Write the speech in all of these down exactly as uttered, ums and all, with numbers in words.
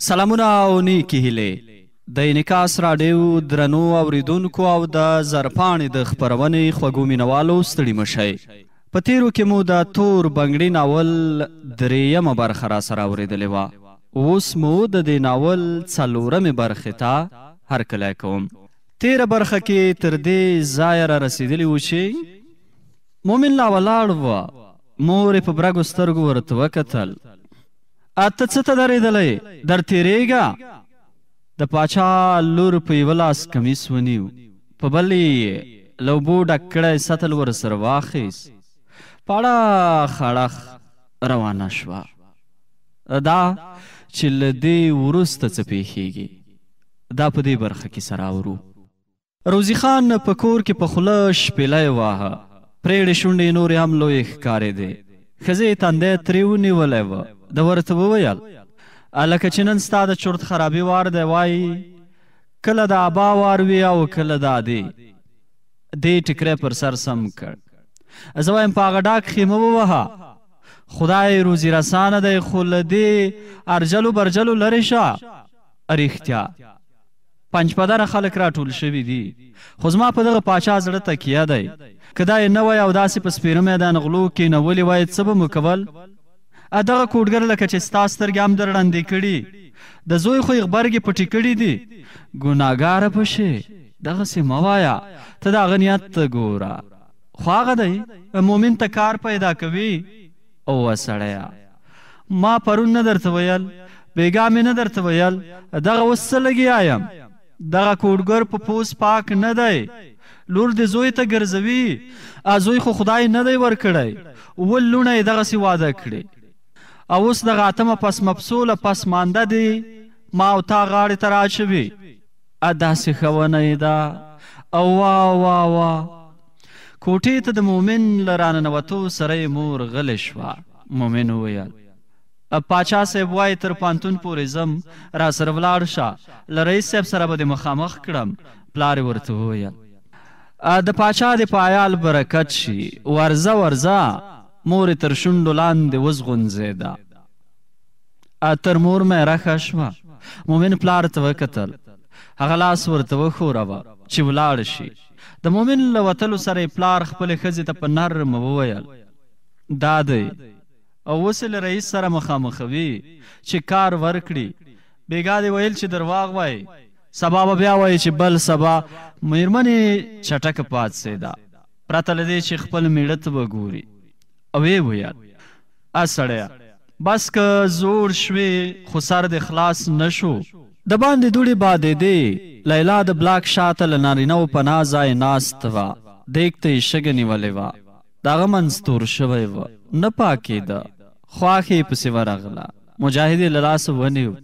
سلامونه او نیکې هیلې د انعکاس راډیو درنو اوریدونکو او د زرپاڼې د خپرونې خوږو مینوالو ستړي مه شئ. په تیرو کې مو د تور بنګړي ناول درېیمه برخه راسره اورېدلې وه. اوس مو د دې ناول څلورمې برخې ته هرکلی کوم. تیره برخه کې تر دې ځایه را رسېدلي وو چې مومن لا ولاړ وه. مور یې په برګو سترګو ورته وکتل. اته څه ته درېدلی؟ در تېرېږه. د پاچا لور په یوه لاس کمیس ونیو، په بل یې له اوبو ډک کړی سطل ورسره واخیست. په اړخ اړخ روانه شوه. دا چې له دې وروسته څه پیښیږي دا په دې برخه کې سره اورو. روزي خان په کور کې په خوله شپېلی واهه. پرېړې شونډې نورې هم لویې ښکارېدې. ښځې یې تندی ترې ونیولی وه. ده ورته وویل لکه چې نن ستا د چرت خرابي وار دی، وایي کله د ابا وار وي او کله د ادې. دې ټکری پر سر سم کړ. زه وایم په هغه ډاک خیمه ووهه. خدای روزي رسانه دی، خو له دې ارجلو برجلو لرې شه. رښتیا پنج پدره خلک راټول شوي دي، خو زما په دغه پاچا زړه تکیه دی. که دا یې نه وی او داسې په سپېره میدان غلو کېنولي وای څه به مو کول؟ دغه کوډګر لکه چې ستا سترګې هم در ړندې کړي، د زوی خو یې غبرګې پټې کړي دي. ګناهګاره پشې دغسې مه وایه، ته د هغه نیت ته ګوره. خو هغه دی مومن ته کار پیدا کوي. اوه سړیه، ما پرون نه درته ویل، بېګا مې نه درته ویل، دغه اوس څه لګیا یم؟ دغه کوډګر په پوست پاک نه دی. لور دې زوی ته ګرځوي. زوی خو خدای نه دی ورکړی، اووه لوڼه یې دغسې واده کړي. او اوس دغه اتمه پس مپسوله پس مانده دی ما او تا غاړې ته راچوي. داسې ښوونه یې ده. او وا وا وا کوټې ته د مومن له راننوتو سره یې مور غلې شوه. مومن وویل پاچا صاحب وایي تر پانتون پورې ځم، را سره ولاړ شه، له رئیس صاحب سره به دې مخامخ کړم. پلار یې ورته وویل د پاچا دې په عیال برکت شي، ورځه ورځه. مور یې تر شونډو لاندې وزغونځېده. تر مور مې رخه شوه. مومن پلار ته وکتل. هغه لاس ورته وښوروه چې ولاړ شي. د مومن له وتلو سره یې پلار خپلې ښځې ته په نرمه وویل دا دی، او اوس یې له رئیس سره مخامخوي چې کار ورکړي. بېګا دې ویل چې درواغ وایي، سبا به بیا وایي چې بل سبا. مېرمن یې چټکه پاڅېده پرته له دې چې خپل میړه ته وګوري. او ویې ویل سړیه بس که زوړ شوې خو سر دې خلاص نه شو. د باندې دوړې بادېدې. لیلا د بلاک شاته له نارینهو پناه ځای ناست وه. دیګ ته یې شګه نیولې وه. د هغه منځ تور شوی وه، نه پاکېده. خواښې یې پسې ورغله. مجاهد یې له لاسه ونیو.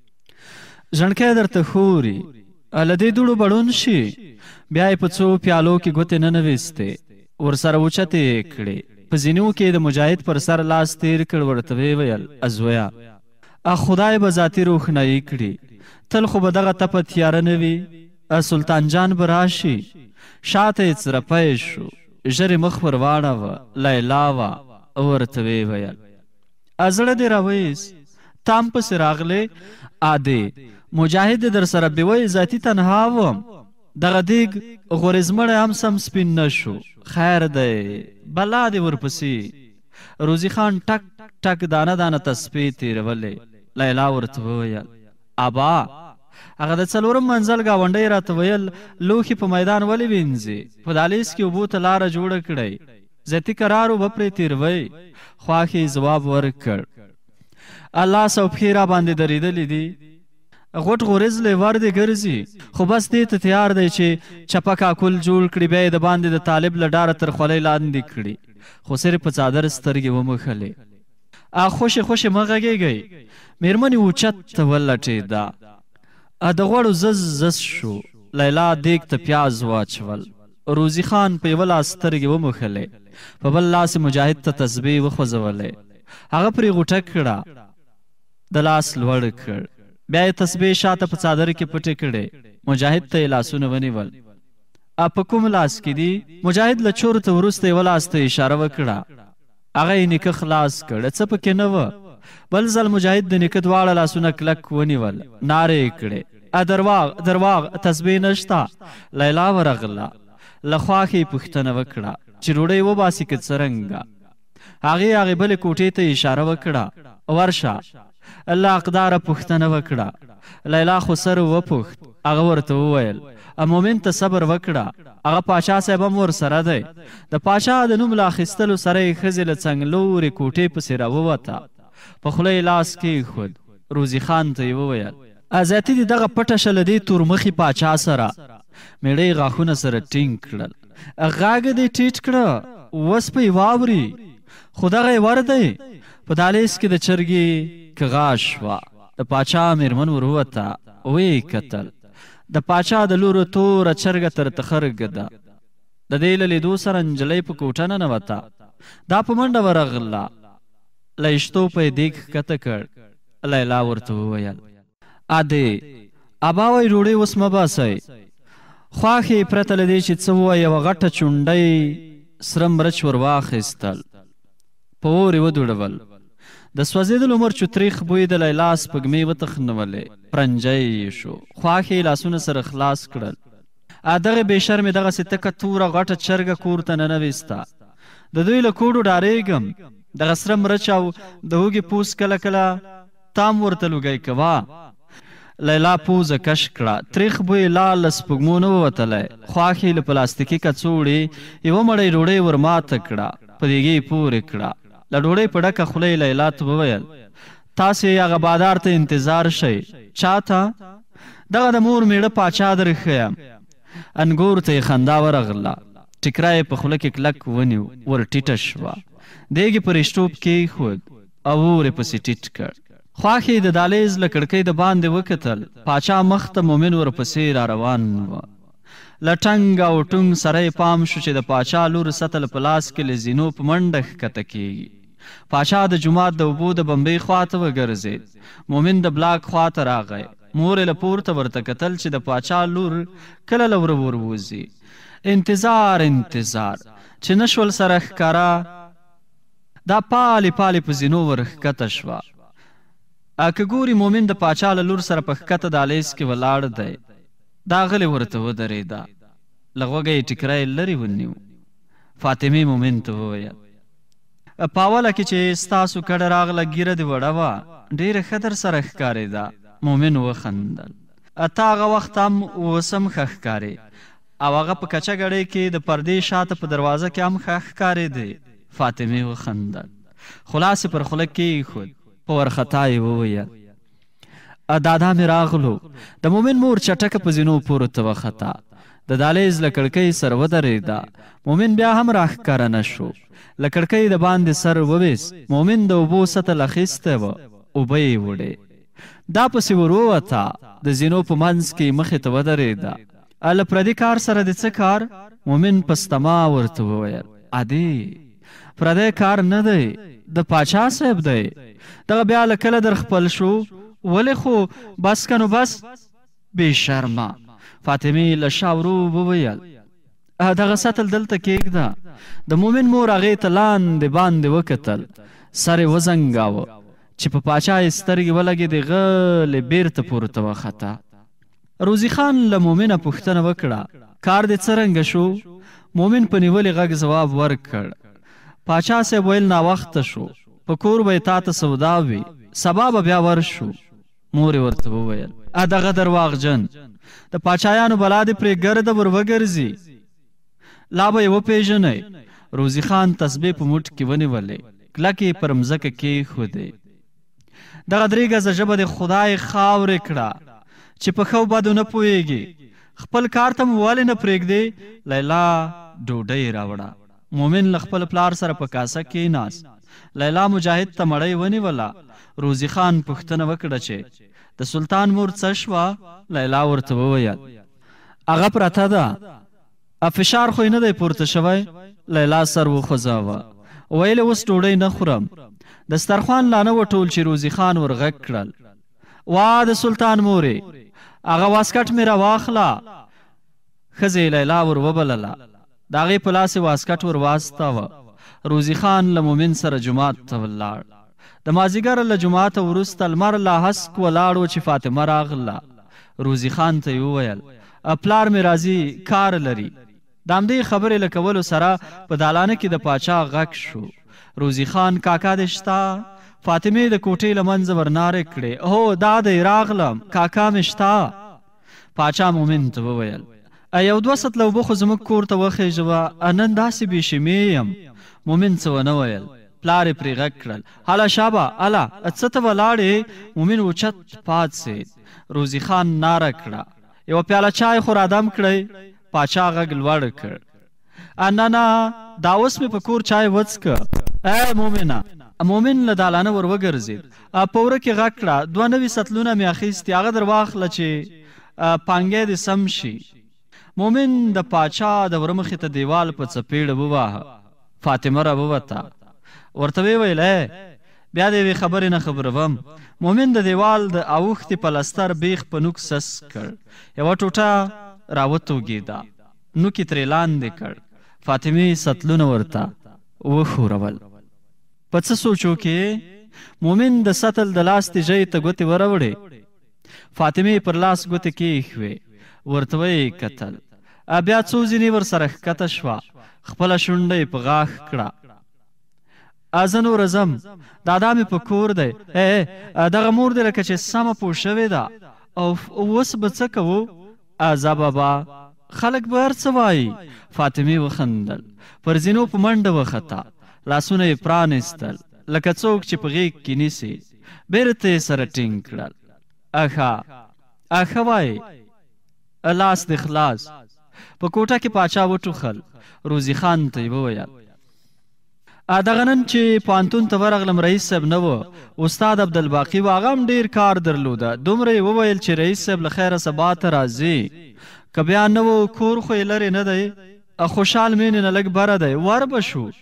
ژڼکی درته ښوري، له دې دوړو بړون شي. بیا یې په څو پیالو کې ګوتې ننویستې، ورسره اوچتې یې کړې. په زینو کې د مجاهد پر سر لاس تیر کړ. ورته ویې ویل ازویه خدای به ذاتي روښنایي کړي، تل خو به دغه تپه تیاره نه وي. سلطان جان به راشي. شاته یې څرپی شو، ژر یې مخ ور واړوه. لیلا وه. ورته ویې ویل زړه دې راویست، تا هم پسې راغلې. ادې مجاهد در سره بېوی ذاتي تنها وم. دغه دیګ غورځمړی هم سم سپین نه شو. خیر دی بلا دې ورپسې. روزي خان ټک ټک دانه دانه تسپې تېرولې. لیلا ورته وویل ابا هغه د څلورم منزل ګاونډی راته ویل لوښي په میدان ولې وینځې؟ په دهلیز کې اوبو ته لاره جوړه کړئ، ذاتي قرار به پرې تېروئ. خواښې ځواب ورکړ لاس او پښې را باندې درېدلې دي، غوټ غورځ لیوار دې ګرځي، خو بس دې ته تیار دی چې چپه کاکل جوړ کړي. بیا یې د باندې د طالب له ډاره تر خولۍ لاندې کړي، خو صرف په څادر سترګې وموښلې. خوشې خوشې مه غږېږئ. مېرمن یې اوچت ته ولټېده. د غوړو زز زز شو. لیلا دیګ ته پیاز واچول. روزي خان په یوه لاس سترګې وموښلې، په بل لاس مجاهد ته تسبیح وخوځولې. هغه پرې غوټه کړه، د لاس لوړ کړ. بیا یې تسبیح شاته په څادر کې پټې کړې. مجاهد ته یې لاسونه ونیول. په کوم لاس کې دي؟ مجاهد له چورته وروسته یوه لاس ته اشاره وکړه. هغه یې نیکه خلاص کړ، څه پکې نه وه. بل ځل مجاهد د نیکه دواړه لاسونه کلک ونیول، نارې یې کړې: درواغ درواغ، تسبیح نشته. لیلا ورغله، له خواښې یې پوښتنه وکړه چې ډوډۍ وباسي که څرنګه. هغې هغې بلې کوټې ته اشاره وکړه: ورشه. الله اقداره پوښتنه وکړه. لیلا خو سر وپوښت. هغه ورته وویل: مومن ته صبر وکړه، هغه پاچا صاحب هم ورسره دی. د پاچا د نوم له اخیستلو سره یې ښځې له څنګلورې کوټې پسې راووته، په خوله یې لاس کېښود. روزي خان ته یې وویل: زیاتي دې دغه پټه شه له دې تورمخي پاچا سره. میړه یې غاښونه سره ټینګ کړل. غاږ دې ټیټ کړه، اوس به یې واوري. خو دغه یې ور دی. په دهلیز کې د چرګې کغا شوه. د پاچا مېرمن ور ووته، ویې کتل. د پاچا د لورو توره چرګه تر تخرګه ده. د دې له لیدو سره نجلۍ په کوټه ننوته. دا په منډه ورغله، له اشتو په یې دیګ ښکته کړ. لیلا ورته وویل: ادې ابا وایي ډوډۍ اوس مه باسئ. خواښې یې پرته له دې چې څه ووایي یوه غټه چونډۍ سره مرچ ور واخیستل، په اور یې ودوړول. د سوځېدلو مرچو تریخ بوی د لیلا سپږمې وتخنولې. پرنجی یې شو. خواښې یې لاسونه سره خلاص کړل. دغې بې شرمې دغسې تکه توره غټه چرګه کور ته ننویسته. د دوی له کوډو ډارېږم. دغه سره مرچ او د هوږې پوس کله کله تام ورته لوګی کوه. لیلا پوزه کش کړه. تریخ بوی لا له سپږمو نه ووتلی. خواښې له پلاستیکي کڅوړې یوه مړۍ ډوډۍ ور ماته کړه، په دیګې یې پورې کړه. له ډوډۍ په ډکه خوله یې لیلا ته وویل: تاسې هغه بادار ته انتظار شئ. چا ته؟ دغه د مور میړه پاچا در ښیم. انګور ته یې خندا ورغله. ټیکری یې په خوله کې کلک ونیو، ور ټیټه شوه. دیګ یې پر اشټوپ کېښود او اور یې پسې ټیټ کړ. خواښې د دهلیز له کړکۍ د باندې وکتل. پاچا مخ ته مومن ورپسې را روان و. له ټنګ او ټونګ سره یې پام شو چې د پاچا لور سطل په لاس کې له زینو په منډه ښکته کېږي. پاچا د جومات د اوبو د بمبۍ خواته وګرځېد. مومن د بلاک خواته راغی. مور یې له پورته ورته کتل چې د پاچا لور کله له وره وروځي. انتظار انتظار چې نه شول سره ښکاره. دا پالې پالې په زینو ور ښکته شوه. که ګوري مومن د پاچا له لور سره په ښکته دهلیز کې ولاړ دی. دا غلې ورته ودرېده. له غوږه یې ټیکری لرې ونیو. فاطمې مومن ته وویل: په اوله کې چې ستاسو کډه راغله ږیره دې وړه وه، ډېره ښه در سره ښکارېده. مومن وخندل: ته هغه وخت هم اوس هم ښه ښکارې، او هغه په کچه ګړۍ کې د پردې شاته په دروازه کې هم ښه ښکارېدې. فاطمې وخندل، خو لاس یې پر خوله کېښود. په ورخطا یې وویل: دادا مې راغلو. د مومن مور چټکه په زینو پورته وخته. د دهلیز له کړکۍ سر ودرېده. مومن بیا هم راښکاره نه شو. له کړکۍ د باندې سر وویست. مومن د اوبو سطل اخیستی و، اوبه یې وړې. دا پسې ور ووته. د زینو په منځ کې مخې ته ودرېده. له پردي کار سره د څه کار؟ مومن په ستما ورته وویل: ادې پردی کار نه دی، د پاچا صاحب دی. دغه بیا له کله در خپل شو؟ ولې خو بس که نو بس. بې شرمه. فاطمې له شا ورو وویل: دغه سطل دلته کېږده. د مومن مور هغې ته لاندې باندې وکتل. سر یې وزنګاوه چې په پاچا یې سترګې ولګېدې. غلې بیرته پورته وخته. روزي خان له مومنه پوښتنه وکړه: کار دې څرنګه شو؟ مومن په نیولې غږ ځواب ورکړ: پاچا صاحب ویل ناوخته شو، په کور به یې تا ته سودا وي، سبا به بیا ورشو. مور یې ورته وویل: دغه درواغجن، د پاچایانو بلا دې پرې ګرده ور وګرځي، لا به یې وپېژنئ. روزي خان تسبیح په موټ کې ونیولې، کلکې یې پر مځکه کېښودې. دغه درې ګزه ژبه دې خدای خاورې کړه چې په ښو بدو نه پوهېږي. خپل کار ته مو ولې نه پرېږدې؟ لیلا ډوډۍ راوړه. مومن له خپل پلار سره په کاسه کېناست. لیلا مجاهد ته مړۍ ونیوله. روزي خان پوښتنه وکړه چې د سلطان مور څه شوه؟ لیلا ورته وویل: هغه پرته ده، فشار خو یې نه دی پورته شوی. لیلا سر وخوځاوه. ویل: اوس ډوډۍ نه خورم. دسترخوان لا نه و ټول چې روزي خان ور غږ کړل: وا د سلطان مورې، هغه واسکټ مې راواخله. ښځې لیلا ور وبلله. د هغې په لاس یې واسکټ ور واستاوه. روزي خان له مومن سره جومات ته ولاړ. د مازدیګر له جوماته وروسته لمر لا هسک ولاړ و چې فاطمه راغله. روزي خان ته یې وویل پلار مې راځي کار لري. د همدې خبرې له کولو سره په دالانه کې د پاچا غږ شو. روزي خان کاکا دې شته؟ فاطمې د کوټې له منځه ورنارې کړې هو دا دی راغلم کاکا مې شته. پاچا مومن ته وویل یو دوه سطله اوبه خو زموږ کور ته وخېژوه نن داسې بې شمې یم. مومن څه ونه ویل. پلار یې پرې غږ کړل هله شابه اله څه ته ولاړې؟ مومن اوچت پاڅېد. روزي خان ناره کړه یوه پیاله چای خو رادم کړئ. پاچا غږ لوړ کړ نه نه دا اوس مې په کور چای وڅکه. ای مومنه. مومن له دالانه ور وګرځېد. په وره کې غږ کړه دوه نوي سطلونه مې اخیستي هغه در واخله چې پانګی دې سم شي. مومن د پاچا د وره مخې ته دیوال په څپېړه وواهه. فاطمه را ووته. ورته ویې ویل بیا د یوې خبرې نه خبروم. مومن د دیوال د اوښتې پلستر بیخ په نوک سس کړ. یوه ټوټه راوتوږېده. نوک یې ترې لاندې کړ. فاطمې سطلونه ورته وښورول. په څه سوچو کې مومن د سطل د لاس تیژۍ ته ګوتې وروړې. فاطمې پر لاس ګوتې کېښوې. ورته ویې کتل. بیا څو ځینې ورسره ښکته شوه. خپله شونډه یې په غاښ کړه. زه نوره ځم دادا مې په کور دی. دغه مور دې لکه چې سمه پوه شوې ده. او اوس به څه کوو؟ ځه بابا خلک به هر څه وایي. فاطمې وخندل. پر زینو په منډه وخته. لاسونه یې پرانیستل لکه څوک چې په غېږ کې نیسي. بیرته یې سره ټینګ کړل. اښه اښه وایي لاس دې خلاص. په کوټه کې پاچا وټوخل. روزي خان ته یې وویل دغه نن چې پوهنتون ته ورغلم رئیس صاحب نه و. استاد عبدالباقي و هغه هم ډېر کار درلوده. دومره یې وویل چې رئیس صاحب له خیره سبا ته راځي. که بیا نه و کور خو یې لرې نه دی. خوشحال مینې نه لږ بره دی ور به شو.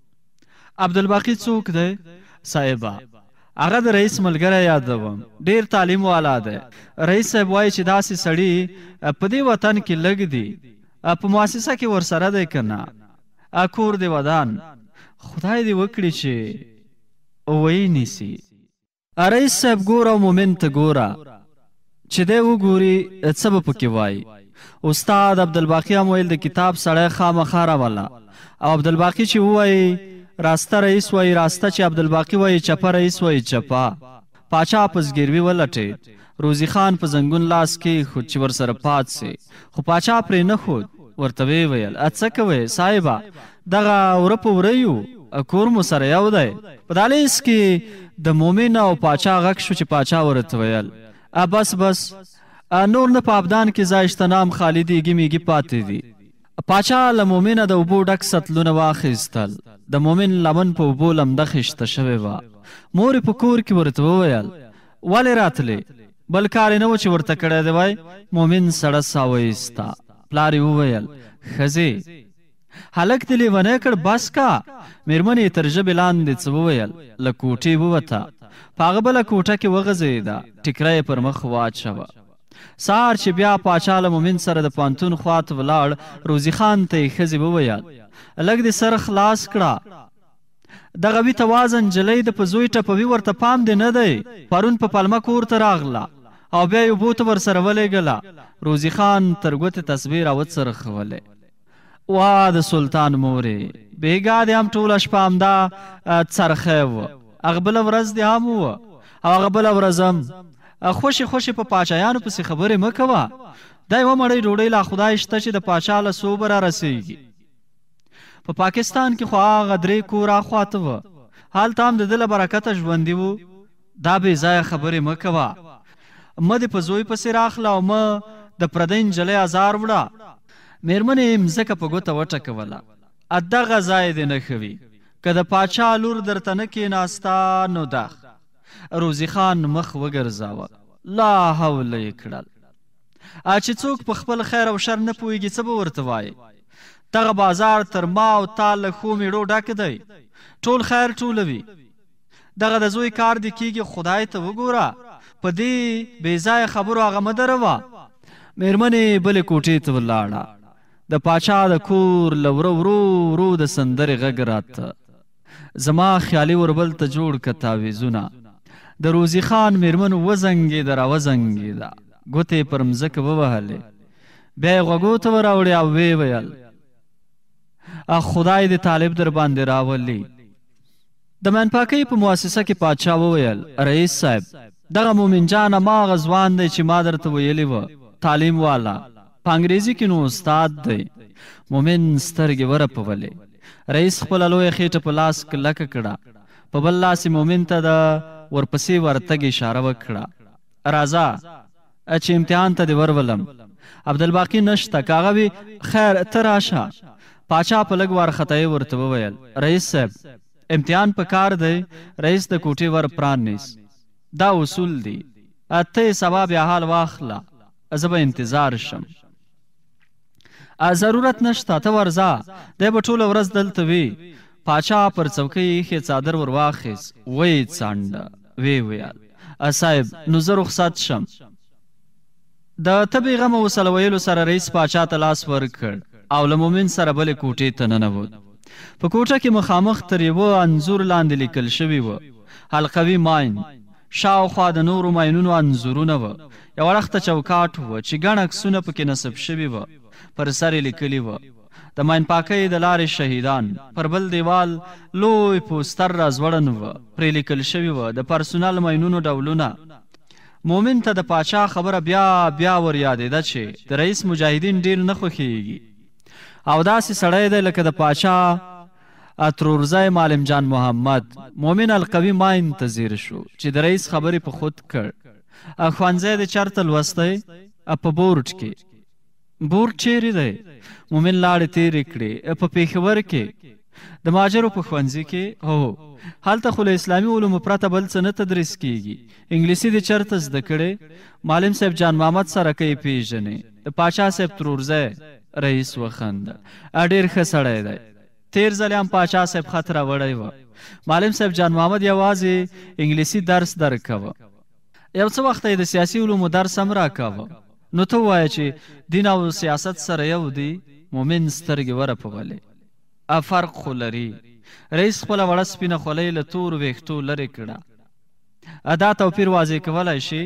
عبدالباقي څوک دی؟ صاحبه هغه د رئیس ملګری یادوم. ډېر تعلیم والا دی. رئیس صاحب وایي چې داسې سړي په دې وطن کې لږ دي. په مؤسسه کې ورسره دی که نه. کور دی ودان خدای دې وکړي چې ویې نیسي. رئیس صاحب ګوره او مومن ته ګوره چې دی وګوري څه به پکې وایي. استاد عبدالباقي هم ویل د کتاب سړی خامخا راوله. او عبدالباقي چې ووایي راسته رئیس وایي راسته، چې عبدالباقي وایي چپه رئیس وایي چپه. پاچا په زګیروي ولټېد. روزي خان په زنګون لاس کېښود چې ورسره پات سي، خو پاچا پرې نه ښود. ورته ویې ویل څه کوئ صاحبه، دغه وره په وره یو، کور مو سره یو دی. په دهلیز کې د مومن او پاچا غږ شو چې پاچا ورته ویل بس بس نور نه په ابدان کې ځای شته، نام خالي دیږي میږي پاتې دي. پاچا له مومنه د اوبو ډک سطلونه واخیستل. د مومن لمن په اوبو لمده خیشته شوې وه. مور په کور کې ورته وویل ولې راتلې؟ بل کار یې نه و چې ورته کړی دی وای. مومن سړه ساه وایسته. پلار یې وویل ښځې هلک دې لیونی کړ، بس کا. مېرمن یې تر ژبې لاندې څه وویل، له کوټې ووته. په هغه بله کوټه کې وغځېده، ټیکره یې پر مخ واچوه. سهار چې بیا پاچا له مومن سره د پوهنتون خواته ولاړ، روزي خان ته یې ښځې وویل لږ دې سر خلاص کړه. دغه ویته وازه نجلۍ د په زوی ټپوي، ورته پام دې نه دی. پرون په پلمه کور ته راغله او بیا یې اوبو ته ورسره ولېږله. روزي خان تر ګوتې تسبیح راوڅرخولې. وا د سلطان مورې، بېګا دې هم ټوله شپه همدا څرخی و، هغه بله ورځ دې هم و او هغه بله ورځ هم. خوشې خوشې په پاچایانو پسې خبرې مه کوه. دا یوه مړۍ ډوډۍ لا خدای شته چې د پاچا له صوبه را رسېږي. په پاکستان کې خو هغه درې کوره خواته وه، هلته هم د ده له برکته ژوندي وو. دا بې ځایه خبرې مه کوه. مه دې په زوی پسې راخله او مه د پردۍ نجلۍ ازار وړه. مېرمن یې مځکه په ګوته وټکوله. دغه ځای دې نه ښه وي، که د پاچا لور درته نه کېناسته نو دغ. روزي خان مخ وګرځاوه. لا حول یې کړل. چې څوک په خپل خیر او شر نه پوهېږي څه به ورته وایي. دغه بازار تر ما او تا له ښو میړو ډک دی، ټول خیر ټولوي. دغه د زوی کار دې کېږي، خدای ته وګوره. په دې بې ځایه خبرو هغه مه دروه. مېرمن یې بلې کوټې ته ولاړه. د پاچا د کور له وره ورو ورو د سندرې غږ راته. زما خیالي وربل ته جوړ که تاویزونه. د روزي خان میرمن وزنګېده را وزنګېده، ګوتې پر مځکه ووهلې، بیا یې غوږو ته وراوړې او ویې ویل اخ خدای دې طالب در باندې راولي. د مینپاکۍ په مؤسسه کې پادشاه وویل رئیس صاحب دغه مومن جان هماغه ځوان دی چې ما درته ویلي وه، تعلیم والا، په انګریزي کې نو استاد دی. مومن سترګې ورپولې. رئیس خپله لویه خېټه په لاس کلکه کړه، په بل لاس یې مومن ته د ورپسې ورتګ اشاره وکړه. راځه چې امتحان ته دې ورولم. عبدالباقي نشته، که هغه وي خیر ته راشه. پاچا په لږ وارخطایي ورته وویل رئیس صاحب امتحان په کار دی. رئیس د کوټې ور پرانیست. دا اصول دي، ته یې سبا بیا حال واخله، زه به انتظار شم. ضرورت نشته، ته ورځه، دی به ټوله ورځ دلته وي. پاچا پر څوکۍ ایښې څادر ور واخیست، ویې څانډه، ویې ویل صاحب نو زه رخصت شم. د تبې غم او وصله ویلو سره رئیس پاچا ته لاس ورکړ او له مومن سره بلې کوټې ته ننوت. په کوټه کې مخامخ تر یوه انځور لاندې لیکل شوي وه حلقوي ماین، شاوخوا د نورو ماینونو انځورونه وه. یوه ړخته چوکاټ وه چې ګڼ عکسونه پکې نصب شوي وه، پر سر یې لیکلي وه د مینپاکۍ د لارې شهیدان. پر بل دیوال لوی پوستر راځوړن وه، پرې لیکل شوي وه د پرسونل ماینونو ډولونه. مومن ته د پاچا خبره بیا بیا ور یادېده چې د رئیس مجاهدین ډېر نه خوښیږي او داسې سړی دی لکه د پاچا اترورزی معلم جان محمد. مومن القوي ماین ته ځیر شو چې د رئیس خبرې په خود کړ. ښوونځی دې چېرته لوستی؟ په بورډ کې. بورډ چیرې دی؟ مومن لاړې تېرې کړې. په پېښور کې د ماجرو په ښوونځي کې؟ هو، هلته خو له اسلامي علومو پرته بل څه نه تدریس کیږي. انګلیسي دې چېرته زده کړې؟ معلم صاحب جان محمد سره که یې پېژنې؟ د پاچا صاحب ترورزی. رئیس وخندل، ډېر ښه سړی دی. تېر ځل هم پاچا صاحب خط راوړی وه. معلم صاحب جان محمد یوازې انګلیسي درس درکوه، یو څه وخته یې د سیاسي علومو درس هم راکاوه. نو ته ووایه چې دین او سیاست سره یو دی؟ مومن سترګې ورپولې. فرق خو لري. رئیس خپله وړه سپینه خولۍ له تورو ویښتو لرې کړه. دا توپیر واضح کولی شي؟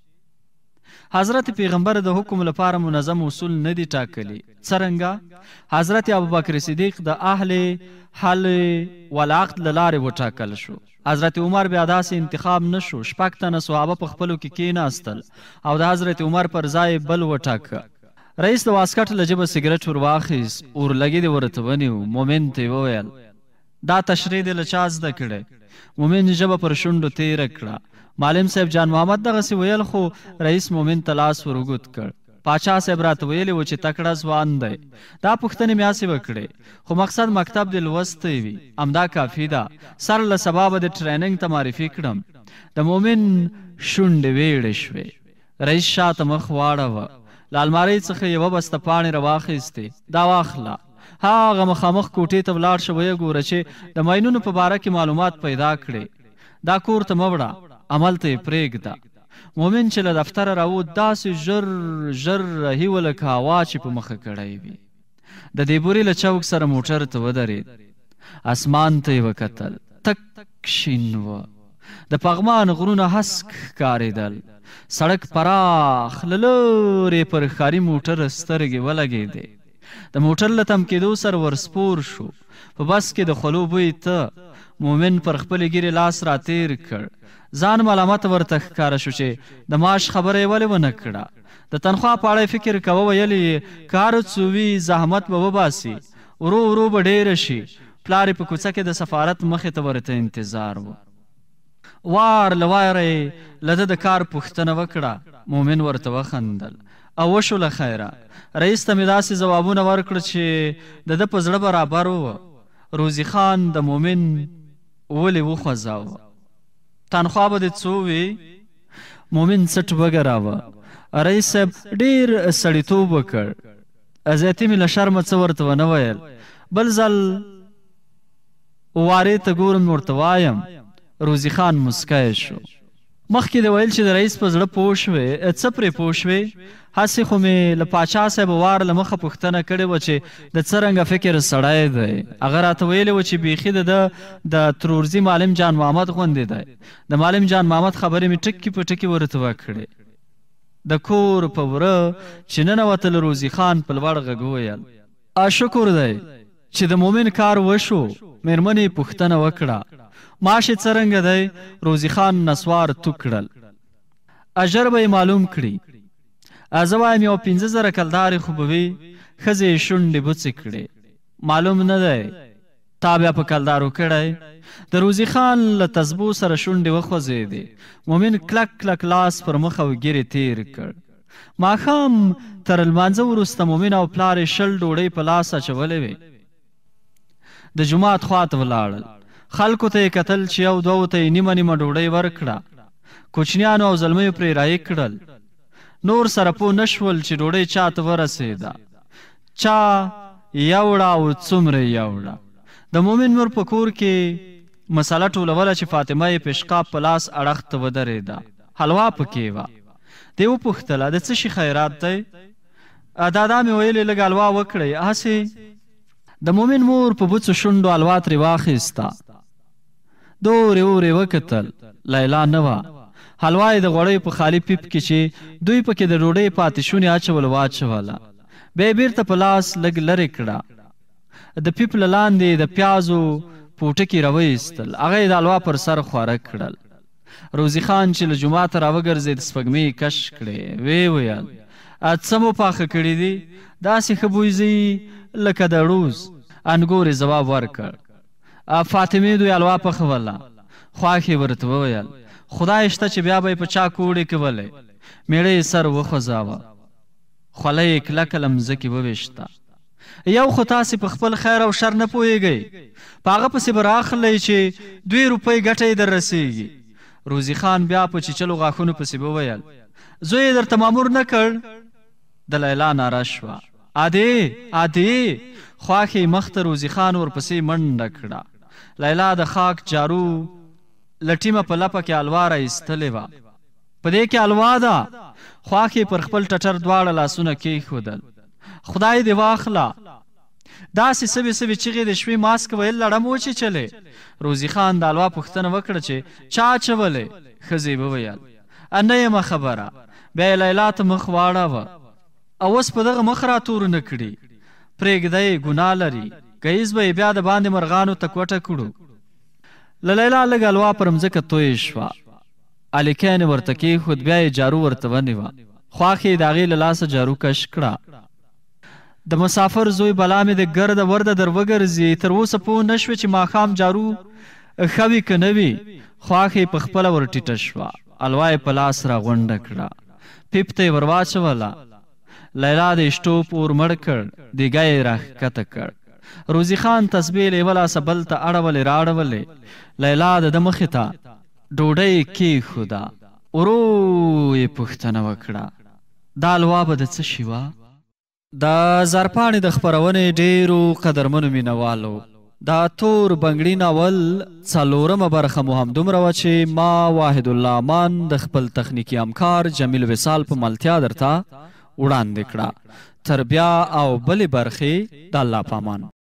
حضرت پیغمبر د حکم لپاره منظم اصول نه دي ټاکلي. څرنګه؟ حضرت ابوبکر صدیق د اهل حل والعقد له لارې وټاکل شو. حضرت عمر بیا داسې انتخاب نه شو. شپږ تنه صحابه په خپلو کې کېناستل او د حضرت عمر پر ځای بل وټاکه. رئیس د واسکټ له جبه سګرټ ور واخیست، اورلګي دې ورته ونیو. مومن ته یې وویل دا تشریح دې له چا زده کړی؟ مومن ژبه پر شونډو تېره کړه. معلم صاحب جان محمد دغسې ویل خو رئیس مومن ته لاس ور اوږد کړ. پاچا صاحب راته ویلي و چې تکړه ځوان دی. دا پوښتنې مې هسې وکړې، خو مقصد مکتب دې لوستی وي، همدا کافي ده. سر له سبا به د ټریننګ ته معرفي کړم. د مومن شونډې ویړې شوې. رئیس شاته مخ واړوه، له المارۍ څخه یوه بسته پاڼې راواخیستې. دا واخله، هغه مخامخ کوټې ته ولاړ شه، ویې ګوره چې د ماینونو په باره کې معلومات پیدا کړې. دا کور ته مه وړه، عمل ته یې پرېږده. مومن چې له دفتره راووت داسې ژر ژر رهي وه لکه هوا چې په مخه کړی وي. د دې بورې له چوک سره موټر ته ودرېد. اسمان ته یې وکتل، تک شین وه. د پغمان غرونه هسک ښکارېدل. سړک پراخ، له لرې پر ښاري موټر سترګې ولګېدې. د موټر له تم کېدو سره ورسپور شو. په بس کې د خولو بوی ته مومن پر خپلې ګیرې لاس را تېر کړ. ځان ملامت ورته ښکاره شو چې د معاش خبره یې ولې ونه کړه. د تنخوا په اړه فکر کوه، ویلې یې که هر څه وي زحمت به وباسي، ورو ورو به ډېره شي. پلار یې په کوڅه کې د سفارت مخې ته ورته انتظار و. وار له واره یې له ده د کار پوښتنه وکړه. مومن ورته وخندل او وشو له خیره. رئیس ته مې داسې ځوابونه ورکړه چې د ده په زړه برابر وه. روزي خان د مومن ولې وخوځاوه. تنخوا به دې څو وي؟ مومن څټ وګراوه. رئیس صاحب ډېر سړیتوب وکړ. زیاتي مې له شرمه څه ورته ونه ویل. بل ځل وارې ته ګورم ورته وایم. روزي خان مسکی شو. مخکې د ویل چې د رئیس په زړه پوه شوې څه پرې پوه شوې هسې خو مې له پاچا صاحب وار له مخه پوښتنه کړې وه چې د څرنګه فکر سړی دی هغه راته ویلې وه چې بیخي د ده د ترورزي معلم جان محمد غوندې دی د معلم جان محمد خبرې مې ټکي په ټکي ورته وکړې د کور په وره چې ننوتل روزي خان په لوړ غږ وویل شکر دی چې د مومن کار وشو مېرمنې پوښتنه وکړه معاش یې څرنګه دی روزي خان نسوار تو کړل اجر به یې معلوم کړي زه وایم یو پنځه زره کلدارې خو به وي ښځې یې شونډې بوڅې کړې معلوم نه دی تا بیا په کلدارو کړی د روزي خان له تسبو سره شونډې وخوځېدې مومن کلک کلک لاس پر مخ او ګیرې تیر کړ ماښام تر لمانځه وروسته مومن او پلار یې شل ډوډۍ په لاس اچولې وې د جومات خواته ولاړل خلکو ته یې کتل چې یو دوو ته یې نیمه نیمه ډوډۍ ورکړه کوچنیانو او زلمیو پرې رایې کړل نور سره پوه نه شول چې ډوډۍ چا ته ورسېده چا یوړه او څومره یې یوړه د مومن مور په کور کې مسله ټولوله چې فاطمه یې پشقاب په لاس اړخ ته ودرېده حلوا پکې وه دې وپوښتله د څه شي خیرات دی دادا مې ویلې لږ حلوا وکړئ هسې د مومن مور په بوڅو شونډو حلوا ترې واخیسته دورې اورې وکتل لیلا نه وه حلوا یې د غوړیو په خالي پیپ کې چې دوی پکې د ډوډۍ پاتې شونې اچول واچوله بیا یې بیرته په لاس لږ لرې کړه د پیپ له لاندې د پیازو پوټکي راویستل هغه یې د حلوا پر سر خواره کړل روزي خان چې له جوماته راوګرځېد سپږمې کش کړې ویې ویل څه مو پاخه کړي دي داسې ښه بوی ځي لکه د ړوز انګور یې ځواب ورکړ فاطمې دوی حلوا پخوله خواښ یې ورته وویل خدای شته چې بیا به یې په چا کوړې کولې میړه یې سر وخوځاوه خوله یې کلکه له مځکې وویشته یو خو تاسې په خپل خیر او شر نه پوهېږئ په هغه پسې به راخلئ چې دوی روپۍ ګټه یې در رسېږي روزي خان بیا په چیچلو غاښونو پسې وویل زوی یې درته مامور نه کړ د لیلا ناره شوه ادې ادې خواښ یې مخ ته روزي خان ورپسې منډه کړه لیلا د خاک جارو لټیمه په لپه کې حلوا راایستلې وه په دې کې حلوا ده خواښ یې پر خپل ټټر دواړه لاسونه کېښودل خدای دې واخله داسې سوي سوي چغې د شپې ماسک ویل لړم وچیچلې روزي خان د حلوا پوښتنه وکړه چې چا اچولې ښځې وویل نه یمه خبره بیا یې لیلا ته مخ واړوه او اوس په دغه مخ راتور نه کړي پرېږدی ګناه لري ګیز به یې بیا د باندې مرغانو ته کوټه کړو له لیلا لږ حلوا پر مځکه تویې شوه الکین یې ورته کېښود بیا یې جارو ورته ونیوه خواښ یې د هغې له لاسه جارو کش کړه د مسافر زوی بلا مې د ګرده ورده در وګرځي تر اوسه پوه نه شوې چې ماښام جارو ښه وي که نه وي خواښ یې په خپله ور ټیټه شوه حلوا یې په لاس را غونډه کړه پیپ ته یې ور واچوله لیلا د اشټوپ اور مړ کړ دیګه یې راښکته کړ روزي خان تسبیح له یوه لاسه بل ته اړولې راړولې لیلا د ده مخې ته ډوډۍ کېښوده ورو یې پوښتنه وکړه دا حلوا به د څه شي وه د زرپاڼې د خپرونې ډیرو قدرمنو مینوالو دا تور بنګړي ناول څلورمه برخه مو همدومره وه چې ما واحد الله امان د خپل تخنیکي همکار جمیل وصال په ملتیا درته وړاندې کړه تر بیا او بلې برخې د الله په امان